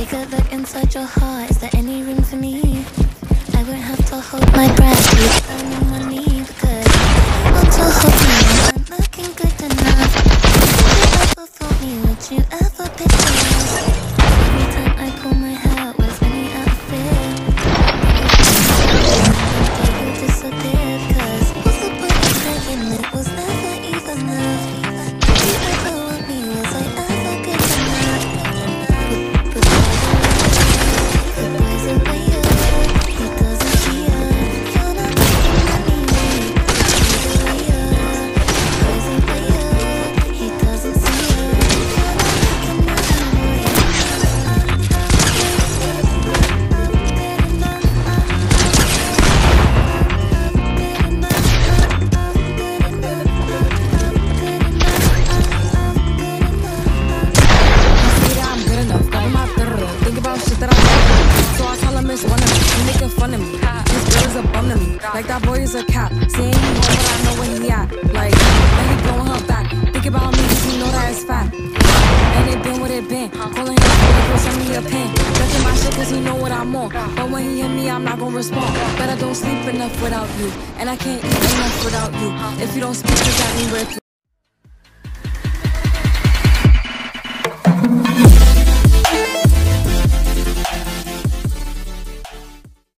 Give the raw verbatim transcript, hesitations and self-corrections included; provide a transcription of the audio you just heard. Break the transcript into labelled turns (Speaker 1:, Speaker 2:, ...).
Speaker 1: Take a look inside your heart. Is there any room for me? I won't have to hold my breath. You turn on my knee because I want to hold me. I'm looking good enough. Would you ever fool me? Would you ever picture us? Every time I pull my hair, was any out of fear? They will disappear because what's the point of saying it was never even enough? Did you ever want me? Was I ever good enough? But, but the boys are way up. He doesn't see us. You're not looking at me. He's a way up. Boys are way up. He doesn't see us. You're not looking at me.
Speaker 2: Like that boy is a cap, saying he home but I know where he at. Like, then he blowing her back. Think about me cause you know that it's fat. And it been what it been. Calling him for like, send me a pin. Ducking my shit cause he know what I'm on. But when he hit me, I'm not gonna respond. But I don't sleep enough without you. And I can't eat enough without you. If you don't speak, does that mean we're through?